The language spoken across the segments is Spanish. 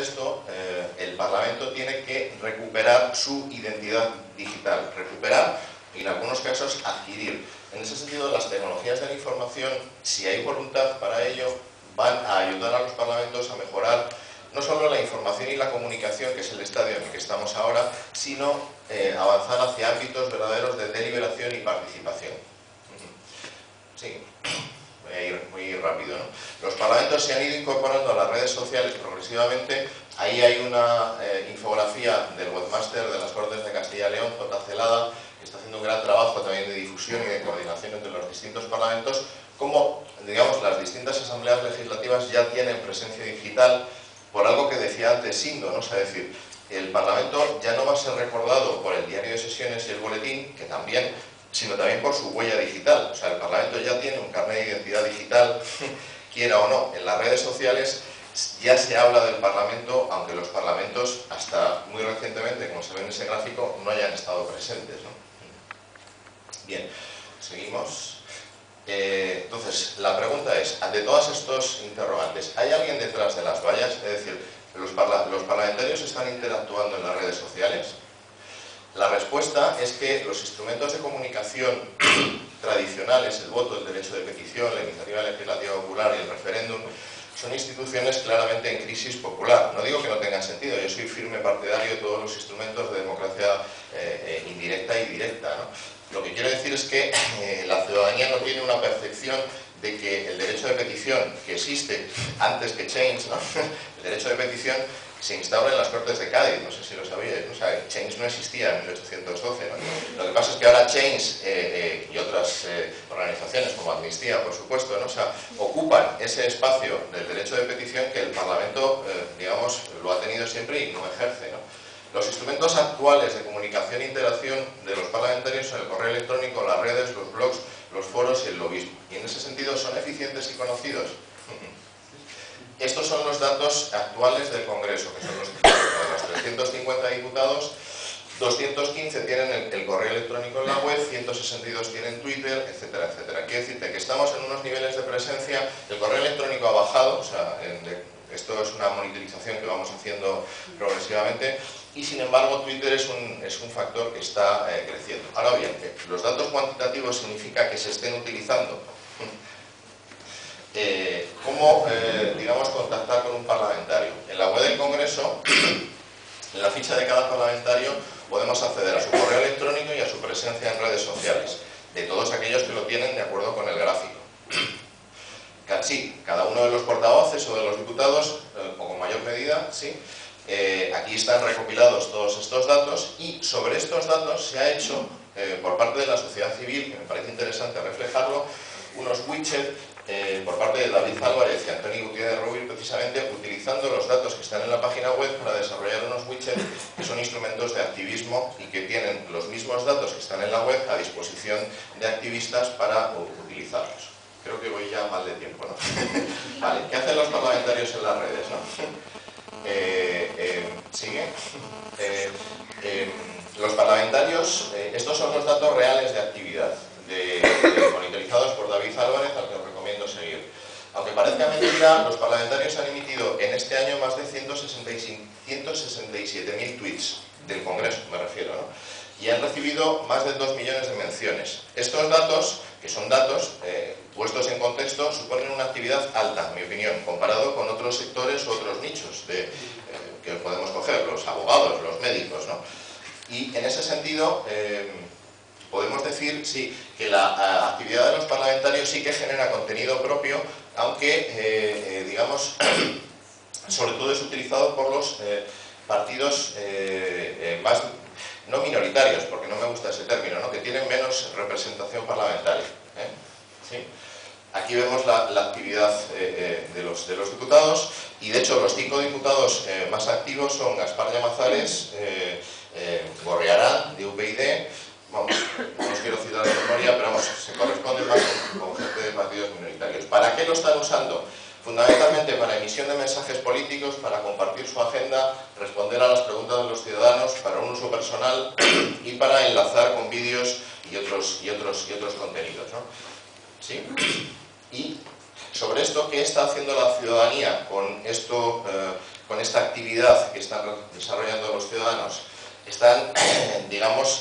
esto, el Parlamento tiene que recuperar su identidad digital, recuperar y en algunos casos adquirir. En ese sentido, las tecnologías de la información, si hay voluntad para ello, van a ayudar a los parlamentos a mejorar no solo la información y la comunicación, que es el estadio en el que estamos ahora, sino avanzar hacia ámbitos verdaderos de deliberación y participación. Sí, voy a ir muy rápido, ¿no? Los parlamentos se han ido incorporando a las redes sociales progresivamente. Ahí hay una infografía del webmaster de las Cortes de Castilla y León, J. Celada, que está haciendo un gran trabajo también de difusión y de coordinación entre los distintos parlamentos, como, digamos, las distintas asambleas legislativas ya tienen presencia digital, por algo que decía antes Sindo, ¿no? O sea, es decir, el Parlamento ya no va a ser recordado por el diario de sesiones y el boletín, que también, sino también por su huella digital. O sea, el Parlamento ya tiene un carnet de identidad digital, quiera o no. En las redes sociales ya se habla del Parlamento, aunque los parlamentos, hasta muy recientemente, como se ve en ese gráfico, no hayan estado presentes, ¿no? Bien, seguimos. Entonces, la pregunta es, ante todos estos interrogantes, ¿hay alguien detrás de las vallas? Es decir, ¿los parlamentarios están interactuando en las redes sociales? La respuesta es que los instrumentos de comunicación tradicionales, el voto, el derecho de petición, la iniciativa legislativa popular y el referéndum, son instituciones claramente en crisis popular. No digo que no tengan sentido, yo soy firme partidario de todos los instrumentos de democracia indirecta y directa, ¿no? Lo que quiero decir es que la ciudadanía no tiene una percepción de que el derecho de petición, que existe antes que Change, ¿no? El derecho de petición se instaura en las Cortes de Cádiz, no sé si lo sabíais, ¿no? O sea, Change no existía en 1812, ¿no? Lo que pasa es que ahora Change y otras organizaciones como Amnistía, por supuesto, ¿no? O sea, ocupan ese espacio del derecho de petición que el Parlamento, digamos, lo ha tenido siempre y no ejerce, ¿no? Los instrumentos actuales de comunicación e interacción de los parlamentarios son el correo electrónico, las redes, los blogs, los foros y el lobismo. Y en ese sentido, ¿son eficientes y conocidos? Estos son los datos actuales del Congreso, que son los 350 diputados, 215 tienen el correo electrónico en la web, 162 tienen Twitter, etcétera, etcétera. Quiere decirte que estamos en unos niveles de presencia, el correo electrónico ha bajado, o sea, esto es una monitorización que vamos haciendo progresivamente, y sin embargo Twitter es un factor que está creciendo. Ahora bien, los datos cuantitativos significa que se estén utilizando. ¿Cómo, digamos, contactar con un parlamentario? En la web del Congreso, en la ficha de cada parlamentario, podemos acceder a su correo electrónico y a su presencia en redes sociales, de todos aquellos que lo tienen de acuerdo con el gráfico. Sí, cada uno de los portavoces o de los diputados, o con mayor medida, sí. Aquí están recopilados todos estos datos y sobre estos datos se ha hecho, por parte de la sociedad civil, que me parece interesante reflejarlo, unos widgets por parte de David Álvarez y Antonio Gutiérrez Rubio, precisamente utilizando los datos que están en la página web para desarrollar unos widgets que son instrumentos de activismo y que tienen los mismos datos que están en la web a disposición de activistas para utilizarlos. Creo que voy ya mal de tiempo, ¿no? Vale, ¿qué hacen los parlamentarios en las redes, no? ¿Sigue? Los parlamentarios, estos son los datos reales de actividad, monitorizados por David Álvarez, al que os recomiendo seguir. Aunque parezca mentira, los parlamentarios han emitido en este año más de 167.000 tweets del Congreso, me refiero, ¿no? Y han recibido más de 2 millones de menciones. Estos datos, que son datos puestos en contexto, suponen una actividad alta, en mi opinión, comparado con otros sectores u otros nichos que podemos coger, los abogados, los médicos, ¿no? Y en ese sentido, podemos decir, sí, que la actividad de los parlamentarios sí que genera contenido propio, aunque, digamos, sobre todo es utilizado por los partidos más, no minoritarios, porque no me gusta ese término, ¿no? Que tienen menos representación parlamentaria. ¿Sí? Aquí vemos la actividad de los diputados, y de hecho los 5 diputados más activos son Gaspar Llamazares, Gorriarán, de UPyD, vamos, no os quiero citar de memoria, pero vamos, se corresponde más con gente de partidos minoritarios. ¿Para qué lo están usando? Fundamentalmente para emisión de mensajes políticos, para compartir su agenda, responder a las preguntas de los ciudadanos, para un uso personal y para enlazar con vídeos y otros contenidos, ¿no? ¿Sí? Y sobre esto, ¿qué está haciendo la ciudadanía con esto con esta actividad que están desarrollando los ciudadanos, están, digamos,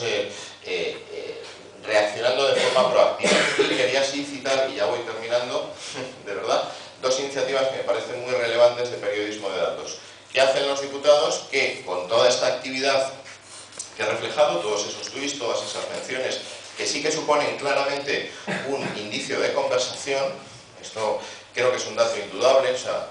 reaccionando de forma proactiva. Y quería así citar, y ya voy terminando, de verdad, dos iniciativas que me parecen muy relevantes de periodismo de datos. ¿Qué hacen los diputados? Que con toda esta actividad que he reflejado, todos esos tweets, todas esas menciones, que sí que suponen claramente un indicio de conversación, esto creo que es un dato indudable, o sea,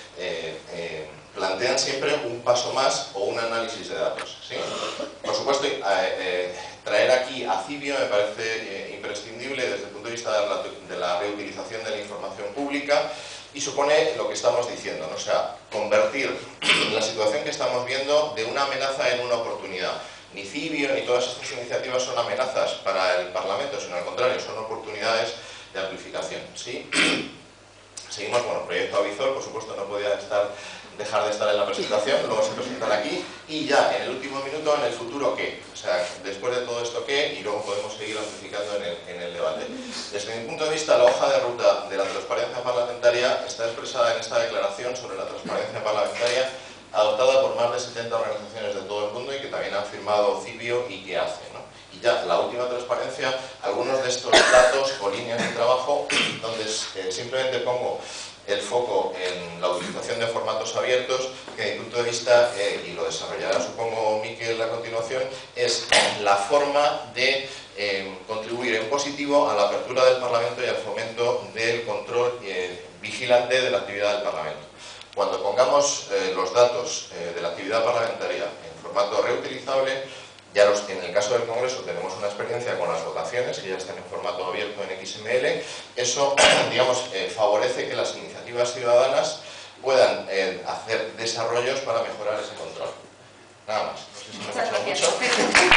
plantean siempre un paso más o un análisis de datos, ¿sí? Por supuesto, traer aquí a Cibio me parece imprescindible desde el punto de vista de la reutilización de la información pública y supone lo que estamos diciendo, ¿no? O sea, convertir la situación que estamos viendo de una amenaza en una oportunidad. Ni Cibio ni todas estas iniciativas son amenazas para el Parlamento, sino al contrario, son oportunidades de amplificación, ¿sí? Seguimos, bueno, proyecto Avizor, por supuesto no podía dejar de estar en la presentación, luego se presentará aquí, y ya en el último minuto, en el futuro, ¿qué? O sea, después de todo esto, ¿qué? Y luego podemos seguir amplificando en el debate. Desde mi punto de vista, la hoja de ruta de la transparencia parlamentaria está expresada en esta declaración sobre la transparencia parlamentaria, adoptada por más de 70 organizaciones de todo el mundo y que también han firmado Cibio y que hace, ¿no? Y ya, la última transparencia, algunos de estos datos o líneas de trabajo, donde simplemente pongo el foco en la utilización de formatos abiertos, que desde mi punto de vista, y lo desarrollará supongo Miquel a continuación, es la forma de contribuir en positivo a la apertura del Parlamento y al fomento del control vigilante de la actividad del Parlamento. Cuando pongamos los datos de la actividad parlamentaria en formato reutilizable, ya en el caso del Congreso tenemos una experiencia con las votaciones, que ya están en formato abierto en XML. Eso, digamos, favorece que las iniciativas ciudadanas puedan hacer desarrollos para mejorar ese control. Nada más. No sé si me Muchas gracias. mucho.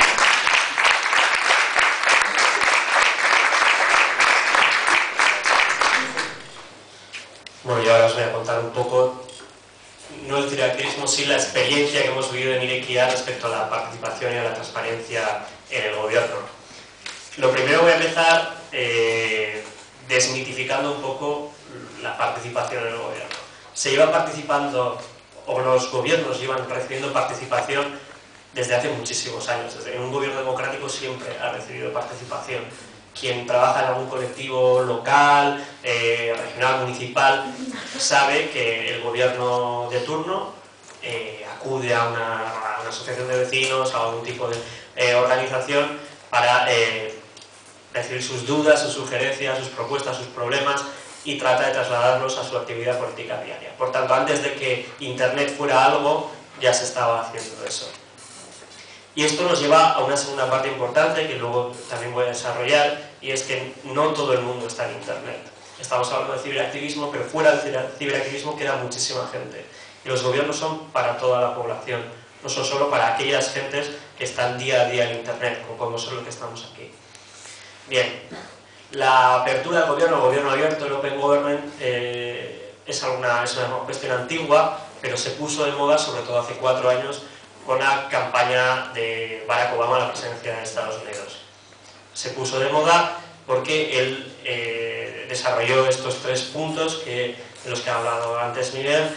Bueno, yo ahora os voy a contar un poco, no el ciberactivismo, sí la experiencia que hemos vivido en Irekia respecto a la participación y a la transparencia en el gobierno. Lo primero voy a empezar desmitificando un poco la participación en el gobierno. Se lleva participando, o los gobiernos llevan recibiendo participación desde hace muchísimos años. En un gobierno democrático siempre ha recibido participación. Quien trabaja en algún colectivo local, regional, municipal, sabe que el gobierno de turno acude a una asociación de vecinos, a algún tipo de organización para recibir sus dudas, sus sugerencias, sus propuestas, sus problemas y trata de trasladarlos a su actividad política diaria. Por tanto, antes de que Internet fuera algo, ya se estaba haciendo eso. Y esto nos lleva a una segunda parte importante que luego también voy a desarrollar, y es que no todo el mundo está en Internet. Estamos hablando de ciberactivismo, pero fuera del ciberactivismo queda muchísima gente. Y los gobiernos son para toda la población, no son solo para aquellas gentes que están día a día en Internet, como podemos ser los que estamos aquí. Bien, la apertura del gobierno, el gobierno abierto, el Open Government, es una cuestión antigua, pero se puso de moda, sobre todo hace 4 años, con la campaña de Barack Obama a la presidencia de Estados Unidos. Se puso de moda porque él desarrolló estos 3 puntos de los que ha hablado antes Miguel,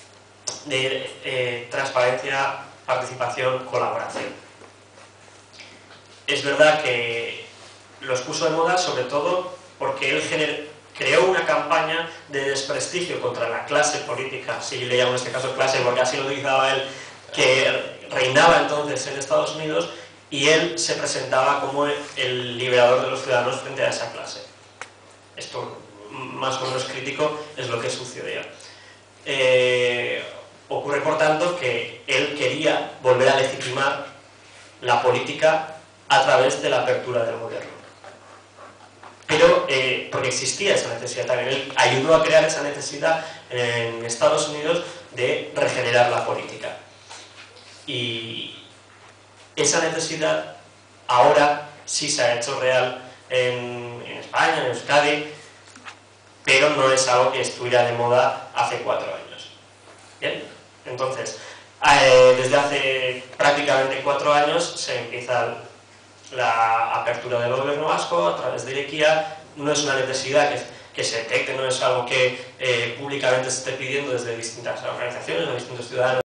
de transparencia, participación, colaboración. Es verdad que los puso de moda sobre todo porque él creó una campaña de desprestigio contra la clase política, si le llamo en este caso clase porque así lo utilizaba él, que reinaba entonces en Estados Unidos, y él se presentaba como el liberador de los ciudadanos frente a esa clase. Esto, más o menos crítico, es lo que sucedía. Ocurre, por tanto, que él quería volver a legitimar la política a través de la apertura del gobierno. Pero, porque existía esa necesidad también, él ayudó a crear esa necesidad en Estados Unidos de regenerar la política. Y esa necesidad ahora sí se ha hecho real en España, en Euskadi, pero no es algo que estuviera de moda hace 4 años. Bien, entonces, desde hace prácticamente 4 años se empieza la apertura del gobierno vasco a través de Irekia. No es una necesidad que se detecte, no es algo que públicamente se esté pidiendo desde distintas organizaciones o distintos ciudadanos.